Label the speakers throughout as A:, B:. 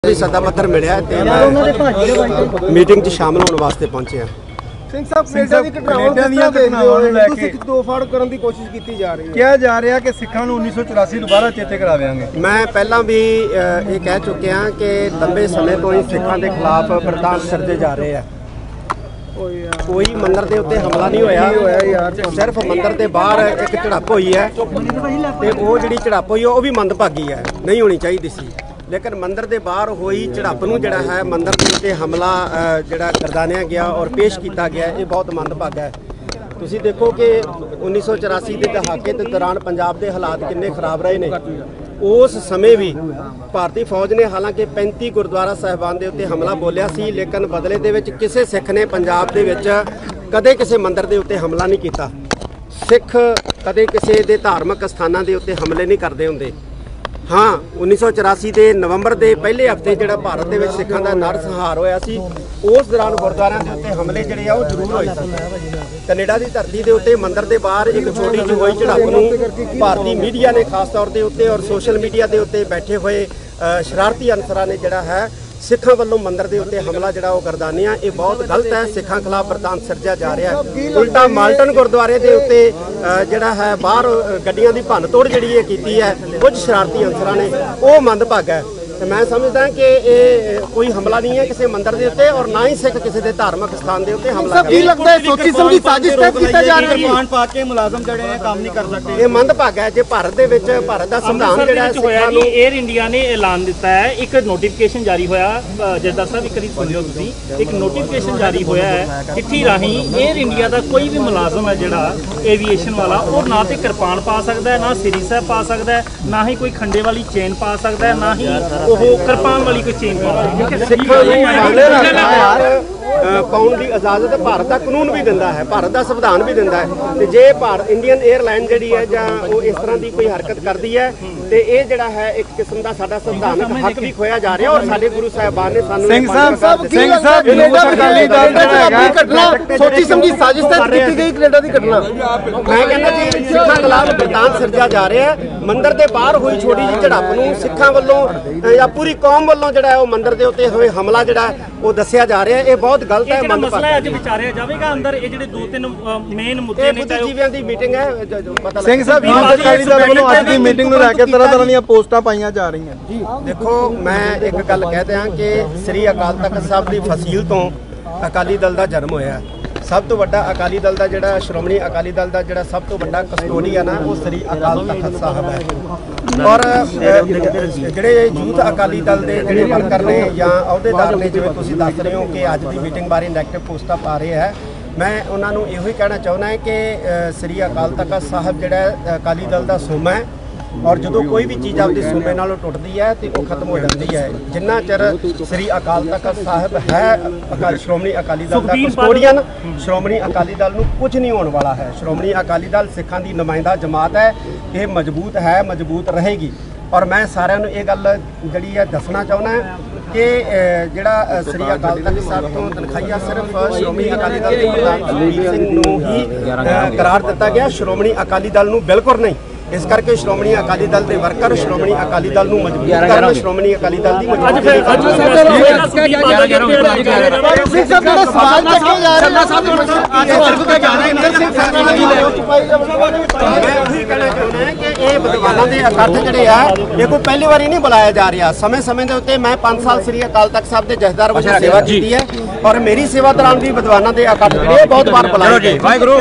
A: भी सदा पत्र मिलिया मीटिंग शामिल होने वास्ते पहुंचे हैं।
B: ਸਿੰਘ ਸਾਹਿਬ ਕੈਨੇਡਾ ਦੀ ਘਟਨਾਵਾਂ ਨੂੰ ਲੈ ਕੇ ਦੋ ਫਾੜ ਕਰਨ ਦੀ ਕੋਸ਼ਿਸ਼ ਕੀਤੀ ਜਾ ਰਹੀ ਹੈ। ਕਿਹਾ ਜਾ ਰਿਹਾ ਕਿ ਸਿੱਖਾਂ ਨੂੰ 1984 ਦੁਬਾਰਾ ਚੇਤੇ ਕਰਾਵਾਂਗੇ।
A: मैं पहला भी ये कह चुके हैं कि लंबे समय तो ही सिखों के खिलाफ बरतान सिरजे जा रहे हैं। कोई मंदिर के उत्ते हमला नहीं होया, सिर्फ मंदिर के बाहर एक झड़प हुई है ते वो जिहड़ी झड़प हुई वो भी मंदभागी है, नहीं होनी चाहिए सी। लेकिन मंदिर के बाहर हुई झड़प नूं जिहड़ा है मंदिर के उत्ते हमला जिहड़ा करदानिया गया और पेश किया गया, ये बहुत मंदभागा है। तुसीं देखो कि 1984 के दहाके के दौरान पंजाब के हालात किन्ने खराब रहे ने। उस समय भी भारतीय फौज ने हालांकि 35 गुरुद्वारा साहिबान के उत्ते हमला बोलिया सी, लेकिन बदले दे विच किसी सिख ने पंजाब दे विच कदे किसी मंदिर के उत्ते हमला नहीं किया। सिख कदे किसी के धार्मिक स्थानों के उत्ते हमले नहीं करते होंगे। हाँ, 1984 के नवंबर के पहले हफ्ते जो भारत के सिखों का नरसंहार होया सी, उस दौरान गुरुद्वारों के उत्ते हमले जोड़े आ जरूर होए सन। कनेडा की धरती के उत्ते मंदिर के बाहर एक छोटी जी हुई झड़प नूं भारतीय मीडिया ने खास तौर के उत्ते और सोशल मीडिया के उत्ते बैठे हुए शरारती अनसरां ने जिहड़ा है सिखों वालों मंदिर के उत्ते हमला जिहड़ा वो करदाने आ, ये बहुत गलत है। सिखों खिलाफ बरतान सिरजा जा रहा है। उल्टा माल्टन गुरुद्वारे के उत्ते जिहड़ा है बाहर गड्डियां की भन्न तोड़ जिहड़ी ये कीती है कुछ शरारती अनसरां ने, वो मंदभागा है। तो मैं समझदा कि ये कोई हमला नहीं है किसी मंदिर के उत्ते और ना ही सिख किसी के धार्मिक स्थान के उत्ते हमला
B: की लगता है सोची समझी साजिश तहत कीता जा रहा है। मान पा के मुलाजम जिहड़े ने काम नहीं कर सकते,
A: ये मंदभागा है। जे भारत दे विच भारत दा संविधान जिहड़ा है सिखां नूं
C: एयर इंडिया ने ऐलान दिता है, एक नोटिफिकेशन जारी होया जरदार साहब एक बारी सुन लियो तुसीं, एक नोटिफिकेशन जारी होया है चिट्ठी राही एयर इंडिया का कोई भी मुलाजम है जिहड़ा एविएशन वाला वो ना तो किरपान पा सकता है, ना सिरी साहब पा सकता है, ना ही कोई खंडे वाली चेन पा सकता है, ना ही वो किरपान वाली कोई चेन पा
A: पाउण की इजाजत भारत का कानून भी दिंदा है, भारत का संविधान भी दिंदा है। ते जे भारत इंडियन एयरलाइन जिहड़ी है जां वो इस तरह की कोई हरकत करती है तो ये जिहड़ा है एक किस्म का साडा संविधानक हक भी खोया जा रहा है। और साडे गुरु साहिबान ने सानू
B: सोची समझी साजिश तहत कीती गई कनेडा की घटना।
A: मैं कहना जी सिखां खिलाफ बरतान सिरजा जा रहा है। मंदिर के बाहर हुई छोटी जी झड़प नूं सिखां वल्लों या पूरी कौम वल्लों जिहड़ा है मंदिर के उत्ते होए हमला जिहड़ा वो दस्सिया जा रहा है, ये बहुत गलत है।
C: मसला है अज विचारिया जावेगा अंदर ये जिहड़े दो तीन मेन मुद्दे ने
A: बुद्धिजीवियों की मीटिंग है। पता
B: ਸਿੰਘ ਸਾਹਿਬ ਅਕਾਲੀ ਦਲ ਵੱਲੋਂ ਅੱਜ ਦੀ ਮੀਟਿੰਗ ਨੂੰ ਲੈ ਕੇ ਤਰ੍ਹਾਂ ਦੀਆਂ ਪੋਸਟਾਂ ਪਾਈਆਂ ਜਾ ਰਹੀਆਂ ਜੀ।
A: देखो मैं एक गल कह दियां कि श्री अकाल तख्त साहब की फसील तो अकाली दल का जन्म होया। सब तो वड्डा अकाली दल का जिहड़ा श्रोमणी अकाली दल का जिहड़ा सब तो वड्डा कस्टोडियन है वो श्री अकाल तख्त साहब है। और जिहड़े यूथ अकाली दल के जिहड़े वर्कर ने या अहुदेदार ने जिवें तुसीं दस रहे हो कि अज की मीटिंग बारे नैगेटिव पोस्टां पा रहे हैं, मैं उन्होंने यो ही कहना चाहना है कि श्री अकाल तख्त साहब जिहड़ा अकाली दल का सूमा है और जो कोई भी चीज़ आपके सूबे नालों टुटती है तो वो खत्म हो जाती है। जिन्ना चिर श्री अकाल तख्त साहब है श्रोमणी अकाली दल का कस्टोडियन, श्रोमणी अकाली दल नूं कुछ नहीं होने वाला है। श्रोमणी अकाली दल सिखां दी नुमाइंदा जमात है, ये मजबूत है, मजबूत रहेगी। और मैं सारिਆਂ ਨੂੰ ਇਹ ਗੱਲ ਜਿਹੜੀ ਹੈ ਦੱਸਣਾ ਚਾਹੁੰਦਾ ਹੈ कि जिहड़ा श्री अकाल तख्त साहब तो तनखाइया सिर्फ श्रोमणी अकाली दल के प्रधान सुखबीर सिंह नूं ही करार दिता गया, श्रोमणी अकाली दल नूं बिल्कुल नहीं। इस करके श्रोमणी अकाली दल के वर्कर श्रोमणी अकाली दल नूं मजबूत करना, श्रोमणी अकाली दल की कोई पहली बार नहीं बुलाया जा रहा। समय समय के उत्ते मैं 5 साल श्री अकाल तख्त साहब के जथेदार वजों सेवा की है और मेरी सेवा दौरान भी विद्वानों के इकट्ठ जिहड़े बहुत बार बुलाए गए।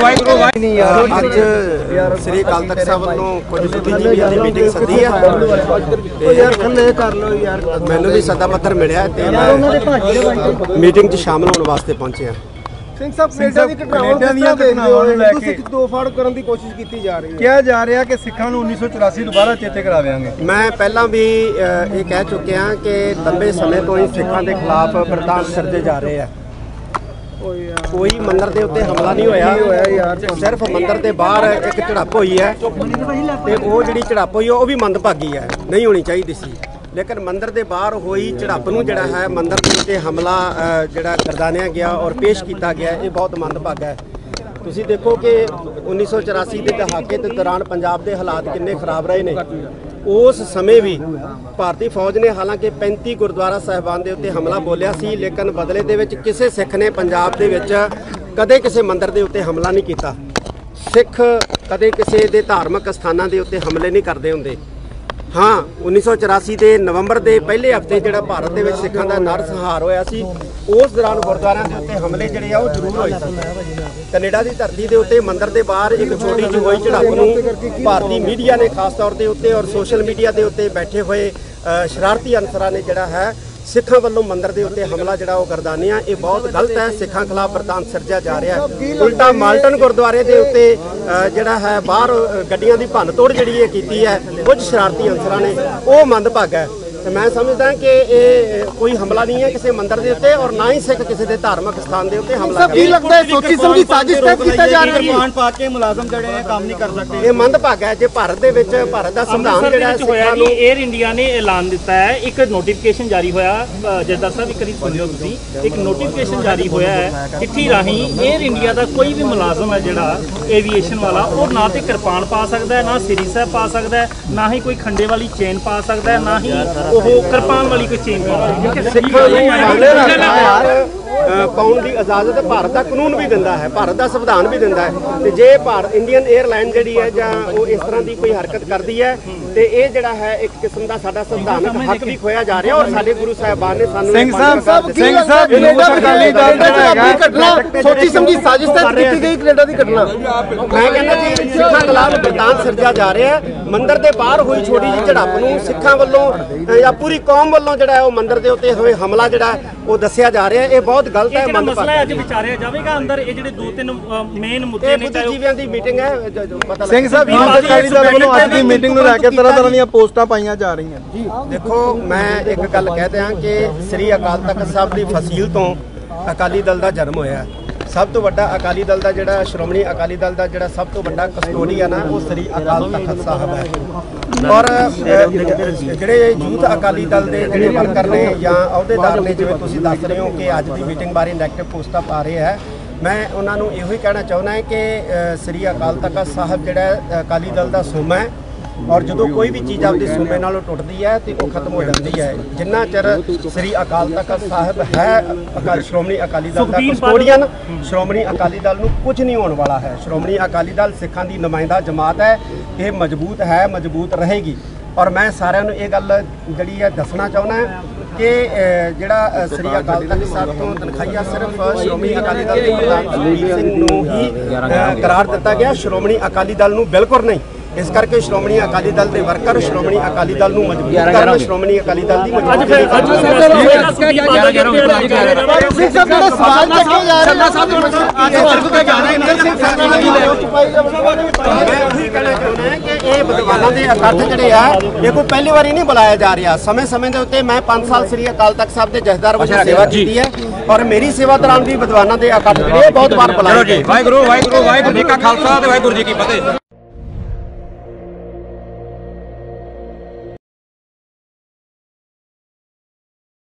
A: अज श्री अकाल तख्त साहब वालों कुछ बुद्धिजीवियों की मीटिंग सदी है, मैनू भी सदा पत्र मिलिया मीटिंग शामिल होने वास्ते पहुंचे हैं।
B: ਸਿੰਘ ਸਾਹਿਬ ਕੈਨੇਡਾ ਦੀ ਘਟਨਾਵਾਂ ਨੂੰ ਲੈ ਕੇ ਦੋ ਫਾੜ ਕਰਨ ਦੀ ਕੋਸ਼ਿਸ਼ ਕੀਤੀ ਜਾ ਰਹੀ ਹੈ। ਕਿਹਾ ਜਾ ਰਿਹਾ ਕਿ ਸਿੱਖਾਂ ਨੂੰ 1984 ਦੁਬਾਰਾ ਚੇਤੇ ਕਰਾਵਾਂਗੇ।
A: मैं पहला भी ये कह चुके हैं कि लंबे समय तो ही सिखों के खिलाफ बरतान सिरजे जा रहे हैं। कोई मंदिर के उत्ते हमला नहीं होया, सिर्फ मंदिर के बाहर एक झड़प हुई है तो वो जिहड़ी झड़प हुई वो भी मंदभागी है, नहीं होनी चाहिए सी। लेकिन मंदिर के बाहर हुई झड़प नूं जिहड़ा है मंदिर के उत्ते हमला जिहड़ा करदानिया गया और पेश किया गया, ये बहुत मंदभागा है। तुसीं देखो कि 1984 के दहाके के दौरान पंजाब के हालात किन्ने खराब रहे ने। ਉਸ ਸਮੇਂ ਵੀ ਭਾਰਤੀ ਫੌਜ ਨੇ ਹਾਲਾਂਕਿ 35 ਗੁਰਦੁਆਰਾ ਸਾਹਿਬਾਨ ਦੇ ਉੱਤੇ ਹਮਲਾ ਬੋਲਿਆ ਸੀ, ਲੇਕਿਨ ਬਦਲੇ ਦੇ ਵਿੱਚ ਕਿਸੇ ਸਿੱਖ ਨੇ ਪੰਜਾਬ ਦੇ ਵਿੱਚ ਕਦੇ ਕਿਸੇ ਮੰਦਿਰ ਦੇ ਉੱਤੇ ਹਮਲਾ ਨਹੀਂ ਕੀਤਾ। ਸਿੱਖ ਕਦੇ ਕਿਸੇ ਦੇ ਧਾਰਮਿਕ ਸਥਾਨਾਂ ਦੇ ਉੱਤੇ ਹਮਲੇ ਨਹੀਂ ਕਰਦੇ ਹੁੰਦੇ। ਹਾਂ, 1984 ਦੇ ਨਵੰਬਰ ਦੇ ਪਹਿਲੇ ਹਫ਼ਤੇ ਜਿਹੜਾ ਭਾਰਤ ਦੇ ਵਿੱਚ ਸਿੱਖਾਂ ਦਾ ਨਰਸੰਹਾਰ ਹੋਇਆ ਸੀ, ਉਸ ਦੌਰਾਨ ਗੁਰਦੁਆਰਿਆਂ ਦੇ ਉੱਤੇ ਹਮਲੇ ਜਿਹੜੇ ਆ ਉਹ ਜ਼ਰੂਰ ਹੋਏ ਸੀ। ਕੈਨੇਡਾ ਦੀ ਧਰਤੀ ਦੇ ਉੱਤੇ ਮੰਦਿਰ ਦੇ ਬਾਹਰ ਇੱਕ ਛੋਟੀ ਜਿਹੀ ਹੋਈ ਝੜਪ ਨੂੰ ਭਾਰਤੀ ਮੀਡੀਆ ਨੇ ਖਾਸ ਤੌਰ ਦੇ ਉੱਤੇ ਔਰ ਸੋਸ਼ਲ ਮੀਡੀਆ ਦੇ ਉੱਤੇ ਬੈਠੇ ਹੋਏ ਸ਼ਰਾਰਤੀ ਅਨਸਰਾਂ ਨੇ ਜਿਹੜਾ ਹੈ ਸਿੱਖਾਂ ਵੱਲੋਂ ਮੰਦਿਰ ਦੇ ਉੱਤੇ ਹਮਲਾ ਜਿਹੜਾ ਉਹ ਕਰਦਾਨਿਆ, ਇਹ ਬਹੁਤ ਗਲਤ ਹੈ। ਸਿੱਖਾਂ ਖਿਲਾਫ ਵਰਤਾਂਤ ਸਿਰਜਿਆ ਜਾ ਰਿਹਾ ਹੈ। ਉਲਟਾ ਮਾਲਟਨ ਗੁਰਦੁਆਰੇ ਦੇ ਉੱਤੇ ਜਿਹੜਾ ਹੈ ਬਾਹਰ ਗੱਡੀਆਂ ਦੀ ਭੰਨ ਤੋੜ ਜਿਹੜੀ ਇਹ ਕੀਤੀ ਹੈ ਕੁਝ ਸ਼ਰਾਰਤੀ ਅਨਸਰਾਂ ਨੇ, ਉਹ ਮੰਦਭਾਗਾ ਹੈ। ਤੇ ਮੈਂ ਸਮਝਦਾ ਕਿ ਇਹ ਕੋਈ ਹਮਲਾ ਨਹੀਂ ਹੈ ਕਿਸੇ ਮੰਦਿਰ ਦੇ ਉੱਤੇ ਔਰ ਨਾ ਹੀ ਸਿੱਖ ਕਿਸੇ ਦੇ ਧਾਰਮਿਕ ਸਥਾਨ ਦੇ ਉੱਤੇ ਹਮਲਾ
B: ਕੀ ਲੱਗਦਾ ਹੈ ਸੋਚੀ ਸਮਝੀ ਸਾਜ਼ਿਸ਼ ਤਹਿਤ ਕੀਤਾ ਜਾ ਰਿਹਾ ਹੈ? ਕਿਰਪਾਨ ਪਾ ਕੇ ਮੁਲਾਜ਼ਮ ਜਿਹੜੇ ਨੇ ਕੰਮ ਨਹੀਂ ਕਰ ਸਕਦੇ।
A: ਇਹ ਮੰਦਭਾਗਾ ਹੈ। ਜੇ ਭਾਰਤ ਦੇ ਵਿੱਚ ਭਾਰਤ ਦਾ ਸੰਵਿਧਾਨ ਜਿਹੜਾ
C: ਹੋਇਆ ਕਿ 에ਅਰ ਇੰਡੀਆ ਨੇ ਐਲਾਨ ਦਿੱਤਾ ਹੈ, ਇੱਕ ਨੋਟੀਫਿਕੇਸ਼ਨ ਜਾਰੀ ਹੋਇਆ, ਜੱਦਾ ਸਾਹਿਬ ਇੱਕ ਵਾਰੀ ਸੁਣਿਓ ਤੁਸੀਂ, ਇੱਕ ਨੋਟੀਫਿਕੇਸ਼ਨ ਜਾਰੀ ਹੋਇਆ ਹੈ ਚਿੱਠੀ ਰਾਹੀਂ 에ਅਰ ਇੰਡੀਆ ਦਾ ਕੋਈ ਵੀ ਮੁਲਾਜ਼ਮ ਹੈ ਜਿਹੜਾ ਏਵੀਏਸ਼ਨ ਵਾਲਾ, ਉਹ ਨਾ ਤੇ ਕਿਰਪਾਨ ਪਾ ਸਕਦਾ ਹੈ, ਨਾ ਸਿਰੀ ਸਾਹਿਬ ਪਾ ਸਕਦਾ ਹੈ, ਨਾ ਹੀ ਕੋਈ ਖੰਡੇ ਵਾਲੀ ਚੇਨ ਪਾ ਸਕਦਾ ਹੈ, ਨਾ ਹੀ ਉਹ ਕਿਰਪਾਨ ਵਾਲੀ ਕੋਈ ਚੇਨ ਪਾ ਸਕਦਾ ਹੈ।
A: ਪਾਉਣ ਦੀ ਇਜਾਜ਼ਤ ਭਾਰਤ ਦਾ ਕਾਨੂੰਨ ਵੀ ਦਿੰਦਾ ਹੈ, ਭਾਰਤ ਦਾ ਸੰਵਿਧਾਨ ਵੀ ਦਿੰਦਾ ਹੈ। ਤੇ ਜੇ ਭਾਰਤ ਇੰਡੀਅਨ 에ਅਰਲਾਈਨ ਜਿਹੜੀ ਹੈ ਜਾਂ ਉਹ ਇਸ ਤਰ੍ਹਾਂ ਦੀ ਕੋਈ ਹਰਕਤ ਕਰਦੀ ਹੈ ਤੇ ਇਹ ਜਿਹੜਾ ਹੈ ਇੱਕ ਕਿਸਮ ਦਾ ਸਾਡਾ ਸੰਵਿਧਾਨਕ ਹੱਕ ਵੀ ਖੋਇਆ ਜਾ ਰਿਹਾ ਔਰ ਸਾਡੇ ਗੁਰੂ ਸਾਹਿਬਾਨ ਨੇ ਸਾਨੂੰ
B: ਸਿੰਘ ਸਾਹਿਬ ਕੈਨੇਡਾ ਅਕਾਲੀ ਦਲ ਜਿਹੜਾ ਹੈਗਾ ਘਟਨਾ ਸੋਚੀ ਸਮਝੀ ਸਾਜ਼ਿਸ਼ ਤਹਿਤ ਕੀਤੀ ਗਈ ਕੈਨੇਡਾ ਦੀ ਘਟਨਾ।
A: ਮੈਂ ਕਹਿੰਦਾ ਜੀ ਸਿੱਖਾਂ ਖਿਲਾਫ ਵਰਤਾਂਤ ਸਿਰਜਿਆ ਜਾ ਰਿਹਾ ਹੈ। ਮੰਦਿਰ ਦੇ ਬਾਹਰ ਹੋਈ ਛੋਟੀ ਜਿਹੀ ਝੜਪ ਨੂੰ ਸਿੱਖਾਂ ਵੱਲੋਂ ਜਾਂ ਪੂਰੀ ਕੌਮ ਵੱਲੋਂ ਜਿਹੜਾ ਉਹ ਮੰਦਿਰ ਦੇ ਉੱਤੇ ਹੋਏ ਹਮਲਾ ਜਿਹੜਾ ਉਹ ਦੱਸਿਆ ਜਾ ਰਿਹਾ ਹੈ। ਇਹ ਬਹੁਤ ਗਲਤ ਹੈ।
C: ਮਸਲਾ ਹੈ ਅੱਜ ਵਿਚਾਰਿਆ ਜਾਵੇਗਾ ਅੰਦਰ ਇਹ ਜਿਹੜੇ ਦੋ ਤਿੰਨ ਮੇਨ ਮੁੱਦੇ ਨੇ।
A: ਬੁੱਧੀਜੀਵੀਆਂ ਦੀ ਮੀਟਿੰਗ ਹੈ, ਪਤਾ
B: ਸਿੰਘ ਸਾਹਿਬ ਅਕਾਲੀ ਦਲ ਵੱਲੋਂ ਅੱਜ ਦੀ ਮੀਟਿੰਗ ਨੂੰ ਲੈ ਕੇ ਤਰ੍ਹਾਂ ਦੀਆਂ ਪੋਸਟਾਂ ਪਾਈਆਂ ਜਾ ਰਹੀਆਂ ਜੀ।
A: ਦੇਖੋ, ਮੈਂ ਇੱਕ ਗੱਲ ਕਹਿ ਦਿਆਂ ਕਿ ਸ੍ਰੀ ਅਕਾਲ ਤਖਤ ਸਾਹਿਬ ਦੀ ਫਸੀਲ ਤੋਂ ਅਕਾਲੀ ਦਲ ਦਾ ਜਨਮ ਹੋਇਆ। ਸਭ ਤੋਂ ਵੱਡਾ ਅਕਾਲੀ ਦਲ ਦਾ ਜਿਹੜਾ ਸ਼੍ਰੋਮਣੀ ਅਕਾਲੀ ਦਲ ਦਾ ਜਿਹੜਾ ਸਭ ਤੋਂ ਵੱਡਾ ਕਸਟੋਡੀਅਨ ਹੈ ਉਹ ਸ੍ਰੀ ਅਕਾਲ ਤਖਤ ਸਾਹਿਬ ਹੈ। ਔਰ ਜਿਹੜੇ ਯੂਥ ਅਕਾਲੀ ਦਲ ਦੇ ਜਿਹੜੇ ਵਰਕਰ ਨੇ ਜਾਂ ਅਹੁਦੇਦਾਰ ਨੇ, ਜਿਵੇਂ ਤੁਸੀਂ ਦੱਸ ਰਹੇ ਹੋ ਕਿ ਅੱਜ ਦੀ ਮੀਟਿੰਗ ਬਾਰੇ ਨੈਗੇਟਿਵ ਪੋਸਟਾਂ ਪਾ ਰਹੇ ਹੈ, ਮੈਂ ਉਹਨਾਂ ਨੂੰ ਇਹੋ ਹੀ ਕਹਿਣਾ ਚਾਹੁੰਦਾ ਹੈ ਕਿ ਸ੍ਰੀ ਅਕਾਲ ਤਖਤ ਸਾਹਿਬ ਜਿਹੜਾ ਅਕਾਲੀ ਦਲ ਦਾ ਸੂਮਾ ਹੈ ਔਰ ਜਦੋਂ ਕੋਈ ਵੀ ਚੀਜ਼ ਆਪਦੇ ਸੂਮੇ ਨਾਲੋਂ ਟੁੱਟਦੀ ਹੈ ਤੇ ਉਹ ਖਤਮ ਹੋ ਜਾਂਦੀ ਹੈ। ਜਿੰਨਾ ਚਿਰ ਸ੍ਰੀ ਅਕਾਲ ਤਖਤ ਸਾਹਿਬ ਹੈ ਸ਼੍ਰੋਮਣੀ ਅਕਾਲੀ ਦਲ ਦਾ ਕਸਟੋਡੀਅਨ, ਸ਼੍ਰੋਮਣੀ ਅਕਾਲੀ ਦਲ ਨੂੰ ਕੁਝ ਨਹੀਂ ਹੋਣ ਵਾਲਾ ਹੈ। ਸ਼੍ਰੋਮਣੀ ਅਕਾਲੀ ਦਲ ਸਿੱਖਾਂ ਦੀ ਨੁਮਾਇੰਦਾ ਜਮਾਤ ਹੈ, ਇਹ ਮਜ਼ਬੂਤ ਹੈ, ਮਜ਼ਬੂਤ ਰਹੇਗੀ। ਔਰ ਮੈਂ ਸਾਰਿਆਂ ਨੂੰ ਇਹ ਗੱਲ ਜਿਹੜੀ ਹੈ ਦੱਸਣਾ ਚਾਹੁੰਦਾ ਕਿ ਜਿਹੜਾ ਸ੍ਰੀ ਅਕਾਲ ਤਖਤ ਸਾਹਿਬ ਤੋਂ ਤਨਖਾਹੀਆ ਸਿਰਫ ਸ਼੍ਰੋਮਣੀ ਅਕਾਲੀ ਦਲ ਦੇ ਪ੍ਰਧਾਨ ਸੁਖਬੀਰ ਸਿੰਘ ਨੂੰ ਹੀ ਕਰਾਰ ਦਿੱਤਾ ਗਿਆ, ਸ਼੍ਰੋਮਣੀ ਅਕਾਲੀ ਦਲ ਨੂੰ ਬਿਲਕੁਲ ਨਹੀਂ। ਇਸ ਕਰਕੇ ਸ਼੍ਰੋਮਣੀ ਅਕਾਲੀ ਦਲ ਦੇ ਵਰਕਰ ਸ਼੍ਰੋਮਣੀ ਅਕਾਲੀ ਦਲ ਨੂੰ ਮਜ਼ਬੂਤ ਕਰਨ, ਸ਼੍ਰੋਮਣੀ ਅਕਾਲੀ ਦਲ ਦੀ ਮਜ਼ਬੂਤੀ ਲਈ ਕੰਮ ਕਰਨਗੇ। ਇਹ ਵਿਦਵਾਨਾਂ ਦੇ ਇਕੱਠ ਜਿਹੜੇ ਆ ਇਹ ਕੋਈ ਪਹਿਲੀ ਵਾਰੀ ਨਹੀਂ ਬੁਲਾਇਆ ਜਾ ਰਿਹਾ। ਸਮੇਂ ਦੇ ਉੱਤੇ ਮੈਂ 5 ਸਾਲ ਸ੍ਰੀ ਅਕਾਲ ਤਖਤ ਸਾਹਿਬ ਦੇ ਜਥੇਦਾਰ ਵਜੋਂ ਸੇਵਾ ਕੀਤੀ ਹੈ ਔਰ ਮੇਰੀ ਸੇਵਾ ਦੌਰਾਨ ਵੀ ਵਿਦਵਾਨਾਂ ਦੇ ਇਕੱਠ ਜਿਹੜੇ ਬਹੁਤ ਵਾਰ ਬੁਲਾਏ।
D: ਵਾਹਿਗੁਰੂ ਵਾਹਿਗੁਰੂ ਵਾਹਿਗੁਰੂ ਜੀ ਕਾ ਖਾਲਸਾ ਤੇ ਵਾਹਿਗੁਰੂ ਜੀ ਕੀ ਫਤਿਹ।